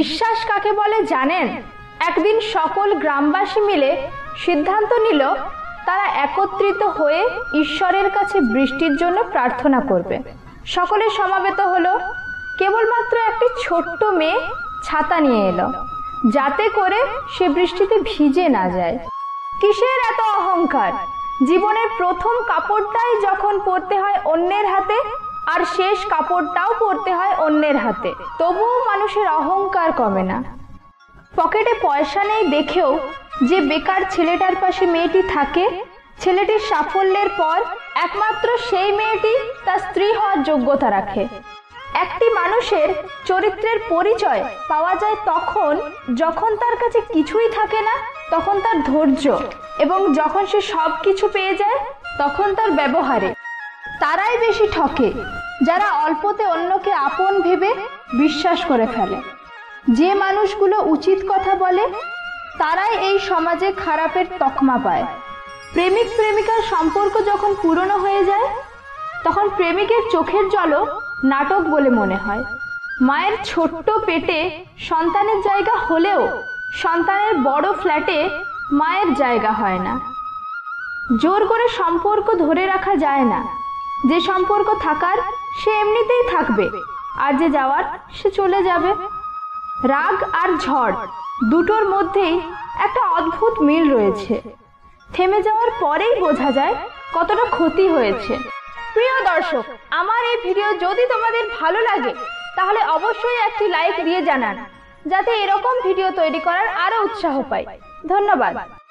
বিশ্বাস কাকে বলে জানেন? একদিন সকল গ্রামবাসী মিলে সিদ্ধান্ত নিল তারা একত্রিত হয়ে ঈশ্বরের কাছে বৃষ্টির জন্য প্রার্থনা করবে। সকলে সমাবেত হলো। কেবলমাত্র একটি ছোট্ট মেয়ে ছাতা নিয়ে এলো, যাতে করে সে বৃষ্টিতে ভিজে না যায়। কিসের এত অহংকার? জীবনের প্রথম কাপড়টাই যখন পরতে হয় অন্যের হাতে, আর শেষ কাপড়টাও পরতে হয় অন্যের হাতে, তবুও মানুষের অহংকার কমে না। পকেটে পয়সা নেই দেখেও যে বেকার ছেলেটার পাশে মেয়েটি থাকে, ছেলেটির সাফল্যের পর একমাত্র সেই মেয়েটি তার স্ত্রী হওয়ার যোগ্যতা রাখে। একটি মানুষের চরিত্রের পরিচয় পাওয়া যায় তখন যখন তার কাছে কিছুই থাকে না, তখন তার ধৈর্য, এবং যখন সে সব কিছু পেয়ে যায় তখন তার ব্যবহারে। তারাই বেশি ঠকে যারা অল্পতে অন্যকে আপন ভেবে বিশ্বাস করে ফেলে। যে মানুষগুলো উচিত কথা বলে তারাই এই সমাজে খারাপের তকমা পায়। প্রেমিক প্রেমিকার সম্পর্ক যখন পুরনো হয়ে যায় তখন প্রেমিকের চোখের জলও নাটক বলে মনে হয়। মায়ের ছোট্ট পেটে সন্তানের জায়গা হলেও সন্তানের বড় ফ্ল্যাটে মায়ের জায়গা হয় না। জোর করে সম্পর্ক ধরে রাখা যায় না। যে সম্পর্ক থাকার সে এমনিতেই থাকবে, আর যে যাওয়ার সে চলে যাবে। রাগ আর ঝড় দুটোর মধ্যেই একটা অদ্ভুত মিল রয়েছে। থেমে যাওয়ার পরেই বোঝা যায় কতটা ক্ষতি হয়েছে। প্রিয় দর্শক, আমার এই ভিডিও যদি তোমাদের ভালো লাগে তাহলে অবশ্যই একটি লাইক দিয়ে জানান, যাতে এরকম ভিডিও তৈরি করার আরো উৎসাহ পাই। ধন্যবাদ।